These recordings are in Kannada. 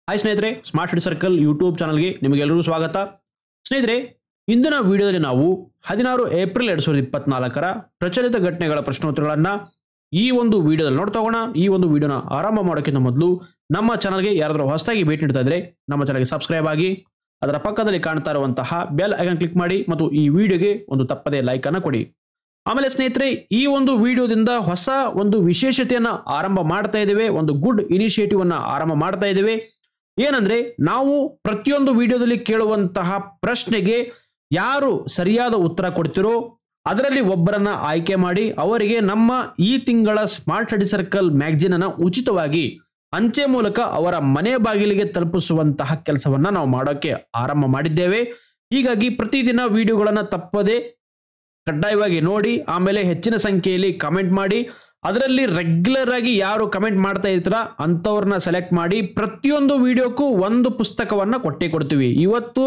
ಹಾಯ್ ಸ್ನೇಹಿತರೆ, ಸ್ಮಾರ್ಟ್ ಸ್ಟಡಿ ಸರ್ಕಲ್ ಯೂಟ್ಯೂಬ್ ಚಾನಲ್ಗೆ ನಿಮಗೆಲ್ಲರಿಗೂ ಸ್ವಾಗತ. ಸ್ನೇಹಿತರೆ, ಇಂದಿನ ವಿಡಿಯೋದಲ್ಲಿ ನಾವು 16 ಏಪ್ರಿಲ್ 2024ರ ಪ್ರಚಲಿತ ಘಟನೆಗಳ ಪ್ರಶ್ನೋತ್ತರಗಳನ್ನು ಈ ಒಂದು ವಿಡಿಯೋದಲ್ಲಿ ನೋಡ್ತಾ ಹೋಗೋಣ. ಈ ಒಂದು ವಿಡಿಯೋನ ಆರಂಭ ಮಾಡೋಕ್ಕಿಂತ ಮೊದಲು ನಮ್ಮ ಚಾನಲ್ಗೆ ಯಾರಾದರೂ ಹೊಸದಾಗಿ ಭೇಟಿ ನೀಡ್ತಾ ಇದ್ರೆ ನಮ್ಮ ಚಾನಲ್ಗೆ ಸಬ್ಸ್ಕ್ರೈಬ್ ಆಗಿ, ಅದರ ಪಕ್ಕದಲ್ಲಿ ಕಾಣ್ತಾ ಇರುವಂತಹ ಬೆಲ್ ಐಕಾನ್ ಕ್ಲಿಕ್ ಮಾಡಿ ಮತ್ತು ಈ ವಿಡಿಯೋಗೆ ಒಂದು ತಪ್ಪದೇ ಲೈಕ್ ಅನ್ನು ಕೊಡಿ. ಆಮೇಲೆ ಸ್ನೇಹಿತರೆ, ಈ ಒಂದು ವಿಡಿಯೋದಿಂದ ಹೊಸ ಒಂದು ವಿಶೇಷತೆಯನ್ನು ಆರಂಭ ಮಾಡ್ತಾ ಇದ್ದೇವೆ, ಒಂದು ಗುಡ್ ಇನಿಷಿಯೇಟಿವ್ ಅನ್ನು ಆರಂಭ ಮಾಡ್ತಾ ಇದ್ದೇವೆ. ಏನಂದ್ರೆ, ನಾವು ಪ್ರತಿಯೊಂದು ವಿಡಿಯೋದಲ್ಲಿ ಕೇಳುವಂತಹ ಪ್ರಶ್ನೆಗೆ ಯಾರು ಸರಿಯಾದ ಉತ್ತರ ಕೊಡ್ತಿರೋ ಅದರಲ್ಲಿ ಒಬ್ಬರನ್ನ ಆಯ್ಕೆ ಮಾಡಿ ಅವರಿಗೆ ನಮ್ಮ ಈ ತಿಂಗಳ ಸ್ಮಾರ್ಟ್ ಸ್ಟಡಿ ಸರ್ಕಲ್ ಮ್ಯಾಗಜಿನ್ ಅನ್ನು ಉಚಿತವಾಗಿ ಅಂಚೆ ಮೂಲಕ ಅವರ ಮನೆ ಬಾಗಿಲಿಗೆ ತಲುಪಿಸುವಂತಹ ಕೆಲಸವನ್ನ ನಾವು ಮಾಡೋಕೆ ಆರಂಭ ಮಾಡಿದ್ದೇವೆ. ಹೀಗಾಗಿ ಪ್ರತಿದಿನ ವಿಡಿಯೋಗಳನ್ನು ತಪ್ಪದೆ ಕಡ್ಡಾಯವಾಗಿ ನೋಡಿ, ಆಮೇಲೆ ಹೆಚ್ಚಿನ ಸಂಖ್ಯೆಯಲ್ಲಿ ಕಮೆಂಟ್ ಮಾಡಿ. ಅದರಲ್ಲಿ ರೆಗ್ಯುಲರ್ ಆಗಿ ಯಾರು ಕಮೆಂಟ್ ಮಾಡ್ತಾ ಇರ್ತಾರ ಅಂಥವ್ರನ್ನ ಸೆಲೆಕ್ಟ್ ಮಾಡಿ ಪ್ರತಿಯೊಂದು ವಿಡಿಯೋಕ್ಕೂ ಒಂದು ಪುಸ್ತಕವನ್ನ ಕೊಟ್ಟೇ ಕೊಡ್ತೀವಿ. ಇವತ್ತು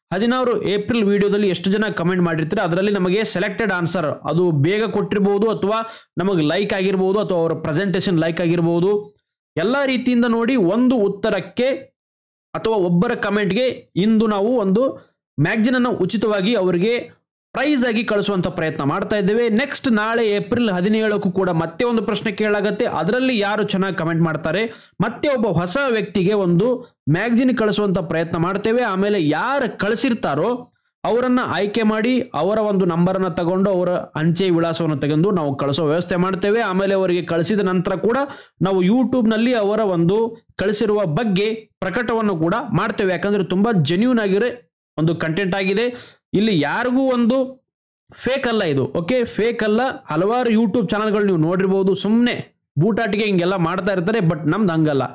16 ಏಪ್ರಿಲ್ ವಿಡಿಯೋದಲ್ಲಿ ಎಷ್ಟು ಜನ ಕಮೆಂಟ್ ಮಾಡಿರ್ತಾರೆ ಅದರಲ್ಲಿ ನಮಗೆ ಸೆಲೆಕ್ಟೆಡ್ ಆನ್ಸರ್ ಅದು ಬೇಗ ಕೊಟ್ಟಿರಬಹುದು, ಅಥವಾ ನಮಗೆ ಲೈಕ್ ಆಗಿರಬಹುದು, ಅಥವಾ ಅವರ ಪ್ರೆಸೆಂಟೇಷನ್ ಲೈಕ್ ಆಗಿರಬಹುದು. ಎಲ್ಲ ರೀತಿಯಿಂದ ನೋಡಿ ಒಂದು ಉತ್ತರಕ್ಕೆ ಅಥವಾ ಒಬ್ಬರ ಕಮೆಂಟ್ಗೆ ಇಂದು ನಾವು ಒಂದು ಮ್ಯಾಗಜಿನ್ ಅನ್ನು ಉಚಿತವಾಗಿ ಅವರಿಗೆ ಪ್ರೈಸ್ ಆಗಿ ಕಳಿಸುವಂತ ಪ್ರಯತ್ನ ಮಾಡ್ತಾ ಇದ್ದೇವೆ. ನೆಕ್ಸ್ಟ್ ನಾಳೆ ಏಪ್ರಿಲ್ 17ಕ್ಕೂ ಕೂಡ ಮತ್ತೆ ಒಂದು ಪ್ರಶ್ನೆ ಕೇಳಾಗತ್ತೆ. ಅದರಲ್ಲಿ ಯಾರು ಚೆನ್ನಾಗಿ ಕಮೆಂಟ್ ಮಾಡ್ತಾರೆ ಮತ್ತೆ ಒಬ್ಬ ಹೊಸ ವ್ಯಕ್ತಿಗೆ ಒಂದು ಮ್ಯಾಗಜಿನ್ ಕಳಿಸುವಂತ ಪ್ರಯತ್ನ ಮಾಡ್ತೇವೆ. ಆಮೇಲೆ ಯಾರು ಕಳಿಸಿರ್ತಾರೋ ಅವರನ್ನ ಆಯ್ಕೆ ಮಾಡಿ ಅವರ ಒಂದು ನಂಬರ್ ಅನ್ನ ತಗೊಂಡು ಅವರ ಅಂಚೆ ವಿಳಾಸವನ್ನು ತೆಗೆದು ನಾವು ಕಳಿಸೋ ವ್ಯವಸ್ಥೆ ಮಾಡ್ತೇವೆ. ಆಮೇಲೆ ಅವರಿಗೆ ಕಳಿಸಿದ ನಂತರ ಕೂಡ ನಾವು ಯೂಟ್ಯೂಬ್ ನಲ್ಲಿ ಅವರ ಒಂದು ಕಳಿಸಿರುವ ಬಗ್ಗೆ ಪ್ರಕಟವನ್ನು ಕೂಡ ಮಾಡ್ತೇವೆ. ಯಾಕಂದ್ರೆ ತುಂಬಾ ಜೆನ್ಯೂನ್ ಆಗಿರೋ ಒಂದು ಕಂಟೆಂಟ್ ಆಗಿದೆ. ಇಲ್ಲಿ ಯಾರಿಗೂ ಒಂದು ಫೇಕ್ ಅಲ್ಲ ಇದು, ಓಕೆ, ಫೇಕ್ ಅಲ್ಲ. ಹಲವಾರು ಯೂಟ್ಯೂಬ್ ಚಾನಲ್ಗಳು ನೀವು ನೋಡಿರ್ಬೋದು, ಸುಮ್ಮನೆ ಬೂಟಾಟಿಗೆ ಹಿಂಗೆಲ್ಲ ಮಾಡ್ತಾ ಇರ್ತಾರೆ. ಬಟ್ ನಮ್ದು ಹಂಗಲ್ಲ,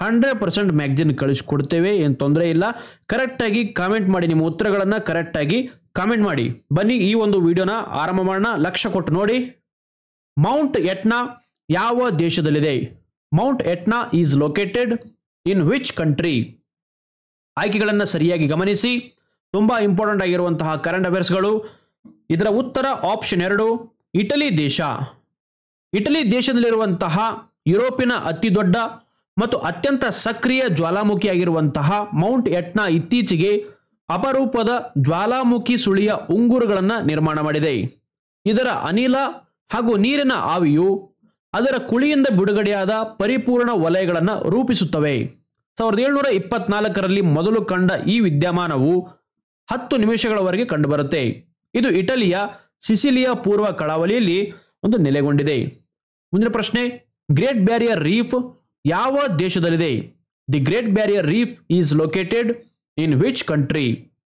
100% ಮ್ಯಾಗಜಿನ್ ಕಳಿಸ್ಕೊಡ್ತೇವೆ, ಏನು ತೊಂದರೆ ಇಲ್ಲ. ಕರೆಕ್ಟಾಗಿ ಕಾಮೆಂಟ್ ಮಾಡಿ, ನಿಮ್ಮ ಉತ್ತರಗಳನ್ನು ಕರೆಕ್ಟಾಗಿ ಕಾಮೆಂಟ್ ಮಾಡಿ. ಬನ್ನಿ ಈ ಒಂದು ವಿಡಿಯೋನ ಆರಂಭ ಮಾಡೋಣ. ಲಕ್ಷ್ಯ ಕೊಟ್ಟು ನೋಡಿ. ಮೌಂಟ್ ಎಟ್ನಾ ಯಾವ ದೇಶದಲ್ಲಿದೆ? Mount Etna is located in which country? ಆಯ್ಕೆಗಳನ್ನು ಸರಿಯಾಗಿ ಗಮನಿಸಿ. ತುಂಬಾ ಇಂಪಾರ್ಟೆಂಟ್ ಆಗಿರುವಂತಹ ಕರೆಂಟ್ ಅಫೇರ್ಸ್ಗಳು. ಇದರ ಉತ್ತರ ಆಪ್ಷನ್ 2, ಇಟಲಿ ದೇಶ. ಇಟಲಿ ದೇಶದಲ್ಲಿರುವಂತಹ ಯುರೋಪಿನ ಅತಿ ದೊಡ್ಡ ಮತ್ತು ಅತ್ಯಂತ ಸಕ್ರಿಯ ಜ್ವಾಲಾಮುಖಿಯಾಗಿರುವಂತಹ ಮೌಂಟ್ ಎಟ್ನಾ ಇತ್ತೀಚೆಗೆ ಅಪರೂಪದ ಜ್ವಾಲಾಮುಖಿ ಸುಳಿಯ ಉಂಗುರಗಳನ್ನು ನಿರ್ಮಾಣ ಮಾಡಿದೆ. ಇದರ ಅನಿಲ ಹಾಗೂ ನೀರಿನ ಆವಿಯು ಅದರ ಕುಳಿಯಿಂದ ಬಿಡುಗಡೆಯಾದ ಪರಿಪೂರ್ಣ ವಲಯಗಳನ್ನು ರೂಪಿಸುತ್ತವೆ. 1724ರಲ್ಲಿ ಮೊದಲು ಕಂಡ ಈ ವಿದ್ಯಮಾನವು 10 ನಿಮಿಷಗಳವರೆಗೆ ಕಂಡುಬರುತ್ತೆ. ಇದು ಇಟಲಿಯ ಸಿಸಿಲಿಯ ಪೂರ್ವ ಕರಾವಳಿಯಲ್ಲಿ ಒಂದು ನೆಲೆಗೊಂಡಿದೆ. ಮುಂದಿನ ಪ್ರಶ್ನೆ, ಗ್ರೇಟ್ ಬ್ಯಾರಿಯರ್ ರೀಫ್ ಯಾವ ದೇಶದಲ್ಲಿದೆ? The great barrier reef is located in which country?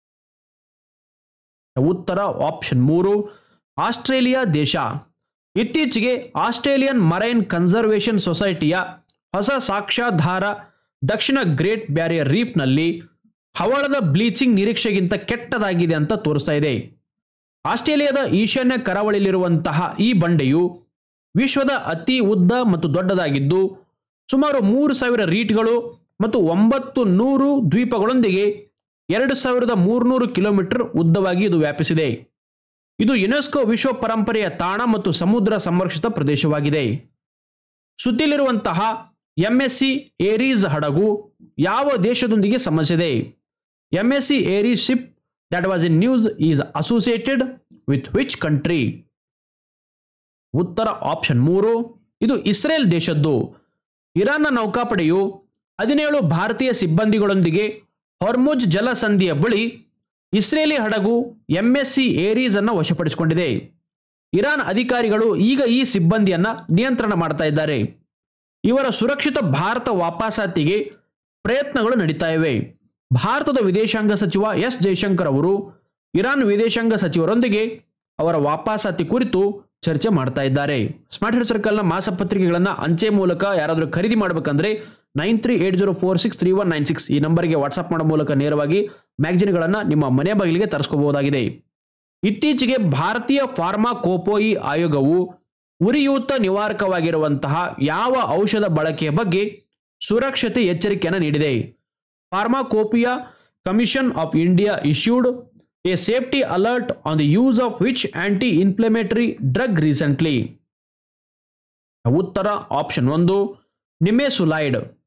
ಉತ್ತರ ಆಪ್ಷನ್ 3, ಆಸ್ಟ್ರೇಲಿಯಾ ದೇಶ. ಇತ್ತೀಚೆಗೆ ಆಸ್ಟ್ರೇಲಿಯನ್ ಮರೈನ್ ಕನ್ಸರ್ವೇಷನ್ ಸೊಸೈಟಿಯ ಹೊಸ ಸಾಕ್ಷ್ಯಾಧಾರ ದಕ್ಷಿಣ ಗ್ರೇಟ್ ಬ್ಯಾರಿಯರ್ ರೀಫ್ನಲ್ಲಿ ಹವಳದ ಬ್ಲೀಚಿಂಗ್ ನಿರೀಕ್ಷೆಗಿಂತ ಕೆಟ್ಟದಾಗಿದೆ ಅಂತ ತೋರಿಸ್ತಾ ಇದೆ. ಆಸ್ಟ್ರೇಲಿಯಾದ ಈಶಾನ್ಯ ಕರಾವಳಿಯಲ್ಲಿರುವಂತಹ ಈ ಬಂಡೆಯು ವಿಶ್ವದ ಅತಿ ಉದ್ದ ಮತ್ತು ದೊಡ್ಡದಾಗಿದ್ದು ಸುಮಾರು 3000 ರೀಟ್ಗಳು ಮತ್ತು 900 ದ್ವೀಪಗಳೊಂದಿಗೆ 2300 ಕಿಲೋಮೀಟರ್ ಉದ್ದವಾಗಿ ಇದು ವ್ಯಾಪಿಸಿದೆ. ಇದು ಯುನೆಸ್ಕೋ ವಿಶ್ವ ಪರಂಪರೆಯ ತಾಣ ಮತ್ತು ಸಮುದ್ರ ಸಂರಕ್ಷಿತ ಪ್ರದೇಶವಾಗಿದೆ. ಸುತ್ತಿಲಿರುವಂತಹ MSC ಏರೀಸ್ ಹಡಗು ಯಾವ ದೇಶದೊಂದಿಗೆ ಸಂಬಂಧಿಸಿದೆ? MSC Aries ship that was in news is associated with which country? ಉತ್ತರ ಆಪ್ಷನ್ 3, ಇದು ಇಸ್ರೇಲ್ ದೇಶದ್ದು. ಇರಾನ್ನ ನೌಕಾಪಡೆಯು 17 ಭಾರತೀಯ ಸಿಬ್ಬಂದಿಗಳೊಂದಿಗೆ ಹೊರ್ಮುಜ್ ಜಲಸಂಧಿಯ ಬಳಿ ಇಸ್ರೇಲಿ ಹಡಗು MSC ಏರೀಸ್ ಅನ್ನು ವಶಪಡಿಸಿಕೊಂಡಿದೆ. ಇರಾನ್ ಅಧಿಕಾರಿಗಳು ಈಗ ಈ ಸಿಬ್ಬಂದಿಯನ್ನ ನಿಯಂತ್ರಣ ಮಾಡ್ತಾ ಇದ್ದಾರೆ. ಇವರ ಸುರಕ್ಷಿತ ಭಾರತ ವಾಪಸಾತಿಗೆ ಪ್ರಯತ್ನಗಳು ನಡೀತಾ ಇವೆ. ಭಾರತದ ವಿದೇಶಾಂಗ ಸಚಿವ ಎಸ್ ಜೈಶಂಕರ್ ಅವರು ಇರಾನ್ ವಿದೇಶಾಂಗ ಸಚಿವರೊಂದಿಗೆ ಅವರ ವಾಪಸಾತಿ ಕುರಿತು ಚರ್ಚೆ ಮಾಡ್ತಾ ಇದ್ದಾರೆ. ಸ್ಮಾರ್ಟ್ ಸ್ಟಡಿ ಸರ್ಕಲ್ನ ಮಾಸಪತ್ರಿಕೆಗಳನ್ನು ಅಂಚೆ ಮೂಲಕ ಯಾರಾದರೂ ಖರೀದಿ ಮಾಡಬೇಕಂದ್ರೆ 9380463196 ಈ ನಂಬರ್ಗೆ ವಾಟ್ಸ್ಆಪ್ ಮಾಡೋ ಮೂಲಕ ನೇರವಾಗಿ ಮ್ಯಾಗಜಿನ್ಗಳನ್ನು ನಿಮ್ಮ ಮನೆ ಬಾಗಿಲಿಗೆ ತರಿಸ್ಕೋಬಹುದಾಗಿದೆ. ಇತ್ತೀಚೆಗೆ ಭಾರತೀಯ ಫಾರ್ಮಾಕೋಪೋಯಿ ಆಯೋಗವು ಉರಿಯೂತ ನಿವಾರಕವಾಗಿರುವಂತಹ ಯಾವ ಔಷಧ ಬಳಕೆಯ ಬಗ್ಗೆ ಸುರಕ್ಷತೆ ಎಚ್ಚರಿಕೆಯನ್ನು ನೀಡಿದೆ? Pharmacopoeia Commission of India issued a safety alert on the use of which anti-inflammatory drug recently? ಉತ್ತರ ಆಪ್ಷನ್ 1, ನಿಮೆಸುಲೈಡ್.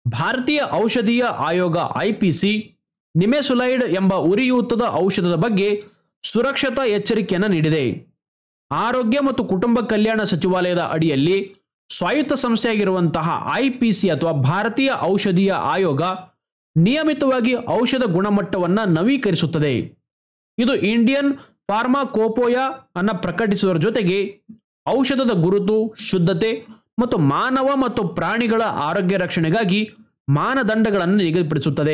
ಭಾರತೀಯ ಔಷಧೀಯ ಆಯೋಗ ಐಪಿಸಿ ನಿಮೆಸುಲೈಡ್ ಎಂಬ ಉರಿಯೂತದ ಔಷಧದ ಬಗ್ಗೆ ಸುರಕ್ಷತಾ ಎಚ್ಚರಿಕೆಯನ್ನು ನೀಡಿದೆ. ಆರೋಗ್ಯ ಮತ್ತು ಕುಟುಂಬ ಕಲ್ಯಾಣ ಸಚಿವಾಲಯದ ಅಡಿಯಲ್ಲಿ ಸ್ವಾಯತ್ತ ಸಂಸ್ಥೆಯಾಗಿರುವಂತಹ ಐಪಿಸಿ ಅಥವಾ ಭಾರತೀಯ ಔಷಧೀಯ ಆಯೋಗ ನಿಯಮಿತವಾಗಿ ಔಷಧ ಗುಣಮಟ್ಟವನ್ನು ನವೀಕರಿಸುತ್ತದೆ. ಇದು ಇಂಡಿಯನ್ ಫಾರ್ಮಾಕೋಪೋಯಾ ಅನ್ನು ಪ್ರಕಟಿಸುವುದರ ಜೊತೆಗೆ ಔಷಧದ ಗುರುತು, ಶುದ್ಧತೆ ಮತ್ತು ಮಾನವ ಮತ್ತು ಪ್ರಾಣಿಗಳ ಆರೋಗ್ಯ ರಕ್ಷಣೆಗಾಗಿ ಮಾನದಂಡಗಳನ್ನು ನಿಗದಿಪಡಿಸುತ್ತದೆ.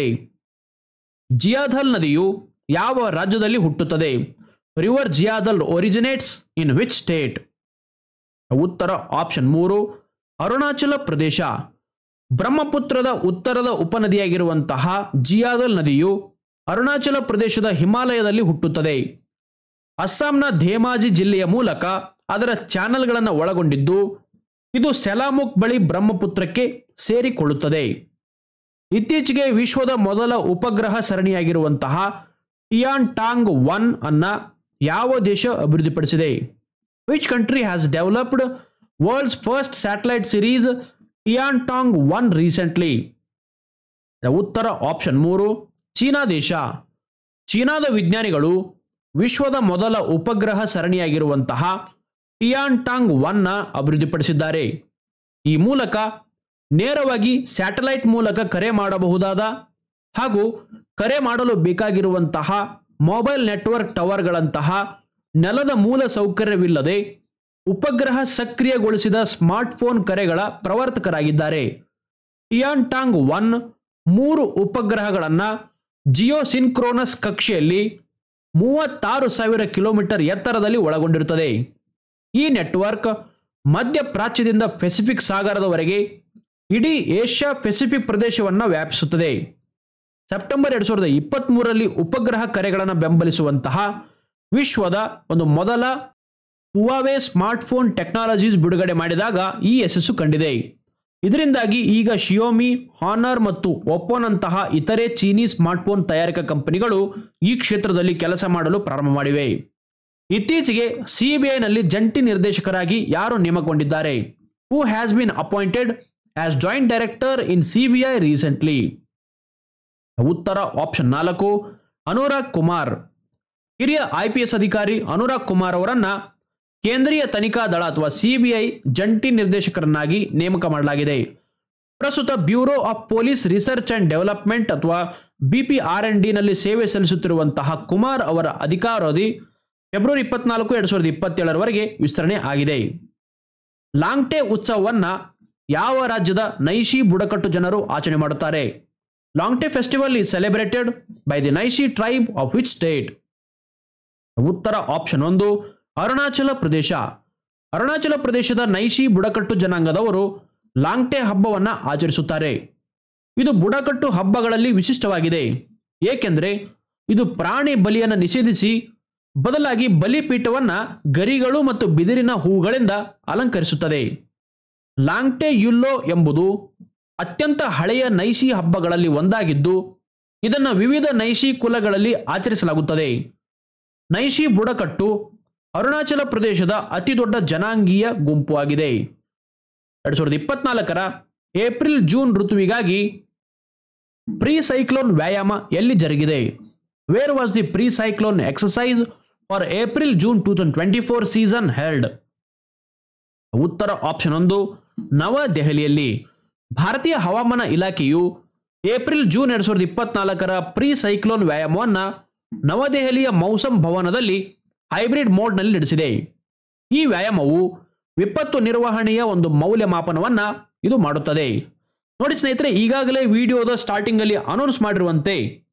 ಜಿಯಾಧಲ್ ನದಿಯು ಯಾವ ರಾಜ್ಯದಲ್ಲಿ ಹುಟ್ಟುತ್ತದೆ? River Jiadhal originates in which state? ಉತ್ತರ ಆಪ್ಷನ್ 3 ಅರುಣಾಚಲ ಪ್ರದೇಶ. ಬ್ರಹ್ಮಪುತ್ರದ ಉತ್ತರದ ಉಪನದಿಯಾಗಿರುವಂತಹ ಜಿಯಾಧಲ್ ನದಿಯು ಅರುಣಾಚಲ ಪ್ರದೇಶದ ಹಿಮಾಲಯದಲ್ಲಿ ಹುಟ್ಟುತ್ತದೆ. ಅಸ್ಸಾಂನ ಧೇಮಾಜಿ ಜಿಲ್ಲೆಯ ಮೂಲಕ ಅದರ ಚಾನೆಲ್ಗಳನ್ನು ಒಳಗೊಂಡಿದ್ದು ಇದು ಸೆಲಾಮುಕ್ ಬಳಿ ಬ್ರಹ್ಮಪುತ್ರಕ್ಕೆ ಸೇರಿಕೊಳ್ಳುತ್ತದೆ. ಇತ್ತೀಚೆಗೆ ವಿಶ್ವದ ಮೊದಲ ಉಪಗ್ರಹ ಸರಣಿಯಾಗಿರುವಂತಹ ಟಿಯಾನ್ಟಾಂಗ್ 1 ಅನ್ನ ಯಾವ ದೇಶ ಅಭಿವೃದ್ಧಿಪಡಿಸಿದೆ? Which country has developed world's first satellite series Tiantong 1 recently? ಉತ್ತರ ಆಪ್ಷನ್ 3 ಚೀನಾ ದೇಶ. ಚೀನಾದ ವಿಜ್ಞಾನಿಗಳು ವಿಶ್ವದ ಮೊದಲ ಉಪಗ್ರಹ ಸರಣಿಯಾಗಿರುವಂತಹ ಟಿಯಾನ್ಟಾಂಗ್ 1 ಅಭಿವೃದ್ಧಿಪಡಿಸಿದ್ದಾರೆ. ಈ ಮೂಲಕ ನೇರವಾಗಿ ಸ್ಯಾಟಲೈಟ್ ಮೂಲಕ ಕರೆ ಮಾಡಬಹುದಾದ ಹಾಗೂ ಕರೆ ಮಾಡಲು ಬೇಕಾಗಿರುವಂತಹ ಮೊಬೈಲ್ ನೆಟ್ವರ್ಕ್ ಟವರ್ಗಳಂತಹ ನೆಲದ ಮೂಲ ಸೌಕರ್ಯವಿಲ್ಲದೆ ಉಪಗ್ರಹ ಸಕ್ರಿಯಗೊಳಿಸಿದ ಸ್ಮಾರ್ಟ್ಫೋನ್ ಕರೆಗಳ ಪ್ರವರ್ತಕರಾಗಿದ್ದಾರೆ. ಟಿಯಾನ್ಟಾಂಗ್ 1 3 ಉಪಗ್ರಹಗಳನ್ನು ಜಿಯೋಸಿನ್ಕ್ರೋನಸ್ ಕಕ್ಷೆಯಲ್ಲಿ 36,000 ಕಿಲೋಮೀಟರ್ ಎತ್ತರದಲ್ಲಿ ಒಳಗೊಂಡಿರುತ್ತದೆ. ಈ ನೆಟ್ವರ್ಕ್ ಮಧ್ಯಪ್ರಾಚ್ಯದಿಂದ ಪೆಸಿಫಿಕ್ ಸಾಗರದವರೆಗೆ ಇಡೀ ಏಷ್ಯಾ ಪೆಸಿಫಿಕ್ ಪ್ರದೇಶವನ್ನು ವ್ಯಾಪಿಸುತ್ತದೆ. ಸೆಪ್ಟೆಂಬರ್ 2023ರಲ್ಲಿ ಉಪಗ್ರಹ ಕರೆಗಳನ್ನು ಬೆಂಬಲಿಸುವಂತಹ ವಿಶ್ವದ ಒಂದು ಮೊದಲ ಹುವಾವೆ ಸ್ಮಾರ್ಟ್ಫೋನ್ ಟೆಕ್ನಾಲಜೀಸ್ ಬಿಡುಗಡೆ ಮಾಡಿದಾಗ ಈ ಯಶಸ್ಸು ಕಂಡಿದೆ. ಇದರಿಂದಾಗಿ ಈಗ ಶಿಯೋಮಿ, ಹಾನರ್ ಮತ್ತು ಒಪ್ಪೋನಂತಹ ಇತರೆ ಚೀನಿ ಸ್ಮಾರ್ಟ್ಫೋನ್ ತಯಾರಿಕಾ ಕಂಪನಿಗಳು ಈ ಕ್ಷೇತ್ರದಲ್ಲಿ ಕೆಲಸ ಮಾಡಲು ಪ್ರಾರಂಭ ಮಾಡಿವೆ. ಇತ್ತೀಚೆಗೆ ಸಿಬಿಐನಲ್ಲಿ ಜಂಟಿ ನಿರ್ದೇಶಕರಾಗಿ ಯಾರು ನೇಮಕಗೊಂಡಿದ್ದಾರೆ? Who has been appointed as joint director in CBI recently? ಉತ್ತರ ಆಪ್ಷನ್ 4 ಅನುರಾಗ್ ಕುಮಾರ್. ಹಿರಿಯ IPS ಅಧಿಕಾರಿ ಅನುರಾಗ್ ಕುಮಾರ್ ಅವರನ್ನ ಕೇಂದ್ರೀಯ ತನಿಖಾ ದಳ ಅಥವಾ ಸಿಬಿಐ ಜಂಟಿ ನಿರ್ದೇಶಕರನ್ನಾಗಿ ನೇಮಕ ಮಾಡಲಾಗಿದೆ. ಪ್ರಸ್ತುತ bureau of police research and development ಅಥವಾ BPRND ನಲ್ಲಿ ಸೇವೆ ಸಲ್ಲಿಸುತ್ತಿರುವಂತಹ ಕುಮಾರ್ ಅವರ ಅಧಿಕಾರಾವಧಿ ಫೆಬ್ರವರಿ 24, 2027ರವರೆಗೆ ವಿಸ್ತರಣೆ ಆಗಿದೆ. ಲಾಂಗ್ಟೆ ಉತ್ಸವವನ್ನು ಯಾವ ರಾಜ್ಯದ ನೈಶಿ ಬುಡಕಟ್ಟು ಜನರು ಆಚರಣೆ ಮಾಡುತ್ತಾರೆ? Longte festival is celebrated by the Nyishi tribe of which state? ಉತ್ತರ ಆಪ್ಷನ್ 1 ಅರುಣಾಚಲ ಪ್ರದೇಶ. ಅರುಣಾಚಲ ಪ್ರದೇಶದ ನೈಶಿ ಬುಡಕಟ್ಟು ಜನಾಂಗದವರು ಲಾಂಗ್ಟೆ ಹಬ್ಬವನ್ನು ಆಚರಿಸುತ್ತಾರೆ. ಇದು ಬುಡಕಟ್ಟು ಹಬ್ಬಗಳಲ್ಲಿ ವಿಶಿಷ್ಟವಾಗಿದೆ, ಏಕೆಂದರೆ ಇದು ಪ್ರಾಣಿ ಬಲಿಯನ್ನು ನಿಷೇಧಿಸಿ ಬದಲಾಗಿ ಬಲಿಪೀಠವನ್ನು ಗರಿಗಳು ಮತ್ತು ಬಿದಿರಿನ ಹೂಗಳಿಂದ ಅಲಂಕರಿಸುತ್ತದೆ. ಲಾಂಗ್ಟೆ ಯುಲ್ಲೋ ಎಂಬುದು ಅತ್ಯಂತ ಹಳೆಯ ನೈಶಿ ಹಬ್ಬಗಳಲ್ಲಿ ಒಂದಾಗಿದ್ದು ಇದನ್ನು ವಿವಿಧ ನೈಶಿ ಕುಲಗಳಲ್ಲಿ ಆಚರಿಸಲಾಗುತ್ತದೆ. ನೈಶಿ ಬುಡಕಟ್ಟು ಅರುಣಾಚಲ ಪ್ರದೇಶದ ಅತಿದೊಡ್ಡ ಜನಾಂಗೀಯ ಗುಂಪು ಆಗಿದೆ. 2024ರ ಏಪ್ರಿಲ್-ಜೂನ್ ಋತುವಿಗಾಗಿ ಪ್ರೀ ಸೈಕ್ಲೋನ್ ವ್ಯಾಯಾಮ ಎಲ್ಲಿ ಜರುಗಿದೆ? Where was the pre cyclone exercise for April June 2024 season held? ಉತ್ತರ ಆಪ್ಷನ್ 1 ನವದೆಹಲಿಯಲ್ಲಿ. ಭಾರತೀಯ ಹವಾಮಾನ ಇಲಾಖೆಯು ಏಪ್ರಿಲ್-ಜೂನ್ 2024ರ ಪ್ರೀ ಸೈಕ್ಲೋನ್ ವ್ಯಾಯಾಮವನ್ನು ನವದೆಹಲಿಯ ಮೌಸಮ್ ಭವನದಲ್ಲಿ ಹೈಬ್ರಿಡ್ ಮೋಡ್ನಲ್ಲಿ ನಡೆಸಿದೆ. ಈ ವ್ಯಾಯಾಮವು ವಿಪತ್ತು ನಿರ್ವಹಣೆಯ ಒಂದು ಮೌಲ್ಯಮಾಪನವನ್ನು ಇದು ಮಾಡುತ್ತದೆ. ನೋಡಿ ಸ್ನೇಹಿತರೆ, ಈಗಾಗಲೇ ವಿಡಿಯೋದ ಸ್ಟಾರ್ಟಿಂಗ್ ಅಲ್ಲಿ ಅನೌನ್ಸ್ ಮಾಡಿರುವಂತೆ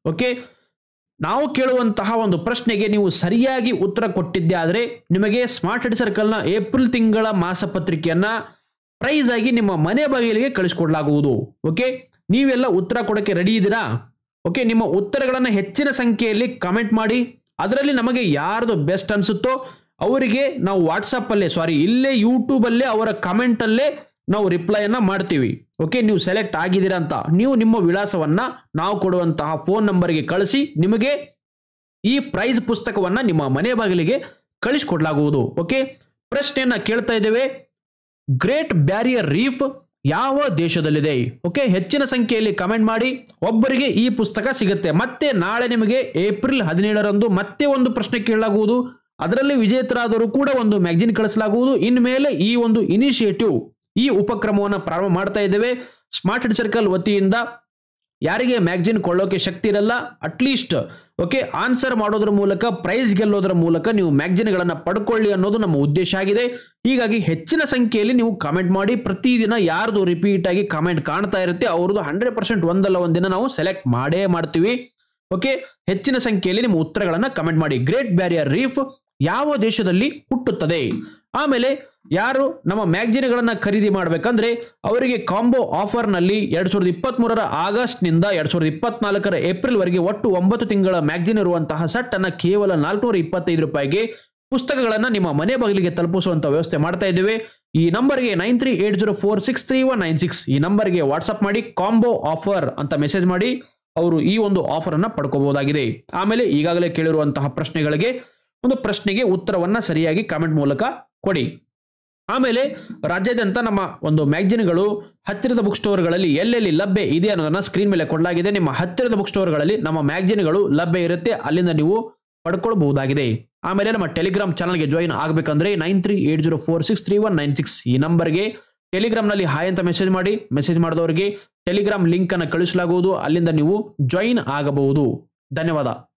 ನಾವು ಕೇಳುವಂತಹ ಒಂದು ಪ್ರಶ್ನೆಗೆ ನೀವು ಸರಿಯಾಗಿ ಉತ್ತರ ಕೊಟ್ಟಿದ್ದೆ ಆದರೆ ನಿಮಗೆ ಸ್ಮಾರ್ಟ್ ಸ್ಟಡಿ ಸರ್ಕಲ್ನ ಏಪ್ರಿಲ್ ತಿಂಗಳ ಮಾಸಪತ್ರಿಕೆಯನ್ನ ಪ್ರೈಸ್ ಆಗಿ ನಿಮ್ಮ ಮನೆ ಬಾಗಿಲಿಗೆ ಕಳಿಸಿಕೊಡಲಾಗುವುದು. ನೀವೆಲ್ಲ ಉತ್ತರ ಕೊಡಕ್ಕೆ ರೆಡಿ ಇದ್ದೀರಾ? ನಿಮ್ಮ ಉತ್ತರಗಳನ್ನು ಹೆಚ್ಚಿನ ಸಂಖ್ಯೆಯಲ್ಲಿ ಕಮೆಂಟ್ ಮಾಡಿ. ಅದರಲ್ಲಿ ನಮಗೆ ಯಾರ್ದು ಬೆಸ್ಟ್ ಅನ್ಸುತ್ತೋ ಅವರಿಗೆ ನಾವು ಇಲ್ಲೇ ಯೂಟ್ಯೂಬಲ್ಲೇ ಅವರ ಕಮೆಂಟಲ್ಲೇ ನಾವು ರಿಪ್ಲೈಯನ್ನು ಮಾಡ್ತೀವಿ. ನೀವು ಸೆಲೆಕ್ಟ್ ಆಗಿದ್ದೀರಾ ಅಂತ ನೀವು ನಿಮ್ಮ ವಿಳಾಸವನ್ನ ನಾವು ಕೊಡುವಂತಹ ಫೋನ್ ನಂಬರ್ಗೆ ಕಳಿಸಿ ನಿಮಗೆ ಈ ಪ್ರೈಸ್ ಪುಸ್ತಕವನ್ನ ನಿಮ್ಮ ಮನೆ ಬಾಗಿಲಿಗೆ ಕಳಿಸಿಕೊಡಲಾಗುವುದು. ಪ್ರಶ್ನೆಯನ್ನ ಕೇಳ್ತಾ ಇದ್ದೇವೆ. ಗ್ರೇಟ್ ಬ್ಯಾರಿಯರ್ ರೀಫ್ ಯಾವ ದೇಶದಲ್ಲಿದೆ? ಓಕೆ, ಹೆಚ್ಚಿನ ಸಂಖ್ಯೆಯಲ್ಲಿ ಕಮೆಂಟ್ ಮಾಡಿ, ಒಬ್ಬರಿಗೆ ಈ ಪುಸ್ತಕ ಸಿಗುತ್ತೆ. ಮತ್ತೆ ನಾಳೆ ನಿಮಗೆ ಏಪ್ರಿಲ್ 17ರಂದು ಮತ್ತೆ ಒಂದು ಪ್ರಶ್ನೆ ಕೇಳಲಾಗುವುದು. ಅದರಲ್ಲಿ ವಿಜೇತರಾದರೂ ಕೂಡ ಒಂದು ಮ್ಯಾಗಜಿನ್ ಕಳಿಸಲಾಗುವುದು. ಇನ್ಮೇಲೆ ಈ ಒಂದು ಇನಿಷಿಯೇಟಿವ್, ಈ ಉಪಕ್ರಮವನ್ನು ಪ್ರಾರಂಭ ಮಾಡ್ತಾ ಇದ್ದೇವೆ. ಸ್ಮಾರ್ಟ್ ಹಿಟ್ ಸರ್ಕಲ್ ವತಿಯಿಂದ ಯಾರಿಗೆ ಮ್ಯಾಗಜಿನ್ ಕೊಳ್ಳೋಕೆ ಶಕ್ತಿ ಇರಲ್ಲ, ಅಟ್ಲೀಸ್ಟ್ ಓಕೆ ಆನ್ಸರ್ ಮಾಡೋದ್ರ ಮೂಲಕ, ಪ್ರೈಸ್ ಗೆಲ್ಲೋದ್ರ ಮೂಲಕ ನೀವು ಮ್ಯಾಗಜಿನ್ಗಳನ್ನು ಪಡ್ಕೊಳ್ಳಿ ಅನ್ನೋದು ನಮ್ಮ ಉದ್ದೇಶ ಆಗಿದೆ. ಹೀಗಾಗಿ ಹೆಚ್ಚಿನ ಸಂಖ್ಯೆಯಲ್ಲಿ ನೀವು ಕಾಮೆಂಟ್ ಮಾಡಿ. ಪ್ರತಿದಿನ ಯಾರ್ದು ರಿಪೀಟ್ ಆಗಿ ಕಾಮೆಂಟ್ ಕಾಣ್ತಾ ಇರುತ್ತೆ ಅವ್ರದ್ದು 100% ಒಂದಲ್ಲ ಒಂದಿನ ನಾವು ಸೆಲೆಕ್ಟ್ ಮಾಡೇ ಮಾಡ್ತೀವಿ. ಓಕೆ, ಹೆಚ್ಚಿನ ಸಂಖ್ಯೆಯಲ್ಲಿ ನಿಮ್ಮ ಉತ್ತರಗಳನ್ನು ಕಮೆಂಟ್ ಮಾಡಿ. ಗ್ರೇಟ್ ಬ್ಯಾರಿಯರ್ ರೀಫ್ ಯಾವ ದೇಶದಲ್ಲಿ ಹುಟ್ಟುತ್ತದೆ? ಆಮೇಲೆ ಯಾರು ನಮ್ಮ ಮ್ಯಾಗಜಿನ್ಗಳನ್ನು ಖರೀದಿ ಮಾಡಬೇಕಂದ್ರೆ ಅವರಿಗೆ ಕಾಂಬೋ ಆಫರ್ ನಲ್ಲಿ 2023ರ ಆಗಸ್ಟ್ ನಿಂದ 2024ರ ಏಪ್ರಿಲ್ ವರೆಗೆ ಒಟ್ಟು 9 ತಿಂಗಳ ಮ್ಯಾಗಜಿನ್ ಇರುವಂತಹ ಸೆಟ್ ಅನ್ನ ಕೇವಲ 425 ರೂಪಾಯಿಗೆ ಪುಸ್ತಕಗಳನ್ನು ನಿಮ್ಮ ಮನೆ ಬಾಗಿಲಿಗೆ ತಲುಪಿಸುವಂತ ವ್ಯವಸ್ಥೆ ಮಾಡ್ತಾ ಇದ್ದೇವೆ. ಈ ನಂಬರ್ಗೆ 9380463196 ಈ ನಂಬರ್ಗೆ ವಾಟ್ಸ್ಆಪ್ ಮಾಡಿ ಕಾಂಬೋ ಆಫರ್ ಅಂತ ಮೆಸೇಜ್ ಮಾಡಿ ಅವರು ಈ ಒಂದು ಆಫರ್ ಅನ್ನ ಪಡ್ಕೋಬಹುದಾಗಿದೆ. ಆಮೇಲೆ ಈಗಾಗಲೇ ಕೇಳಿರುವಂತಹ ಪ್ರಶ್ನೆಗಳಿಗೆ ಒಂದು ಪ್ರಶ್ನೆಗೆ ಉತ್ತರವನ್ನ ಸರಿಯಾಗಿ ಕಾಮೆಂಟ್ ಮೂಲಕ ಕೊಡಿ. ಆಮೇಲೆ ರಾಜ್ಯಾದ್ಯಂತ ನಮ್ಮ ಒಂದು ಮ್ಯಾಗಜಿನ್ಗಳು ಹತ್ತಿರದ ಬುಕ್ ಸ್ಟೋರ್ಗಳಲ್ಲಿ ಎಲ್ಲೆಲ್ಲಿ ಲಭ್ಯ ಇದೆ ಅನ್ನೋದನ್ನ ಸ್ಕ್ರೀನ್ ಮೇಲೆ ಕೊಡಲಾಗಿದೆ. ನಿಮ್ಮ ಹತ್ತಿರದ ಬುಕ್ ಸ್ಟೋರ್ಗಳಲ್ಲಿ ನಮ್ಮ ಮ್ಯಾಗಜಿನ್ಗಳು ಲಭ್ಯ ಇರುತ್ತೆ, ಅಲ್ಲಿಂದ ನೀವು ಪಡ್ಕೊಳ್ಬಹುದಾಗಿದೆ. ಆಮೇಲೆ ನಮ್ಮ ಟೆಲಿಗ್ರಾಮ್ ಚಾನಲ್ಗೆ ಜಾಯಿನ್ ಆಗಬೇಕಂದ್ರೆ 9380463196 ಈ ನಂಬರ್ಗೆ ಟೆಲಿಗ್ರಾಮ್ನಲ್ಲಿ ಹಾಯ್ ಅಂತ ಮೆಸೇಜ್ ಮಾಡಿ. ಮೆಸೇಜ್ ಮಾಡಿದವರಿಗೆ ಟೆಲಿಗ್ರಾಮ್ ಲಿಂಕ್ ಅನ್ನು ಕಳಿಸಲಾಗುವುದು, ಅಲ್ಲಿಂದ ನೀವು ಜಾಯಿನ್ ಆಗಬಹುದು. ಧನ್ಯವಾದ.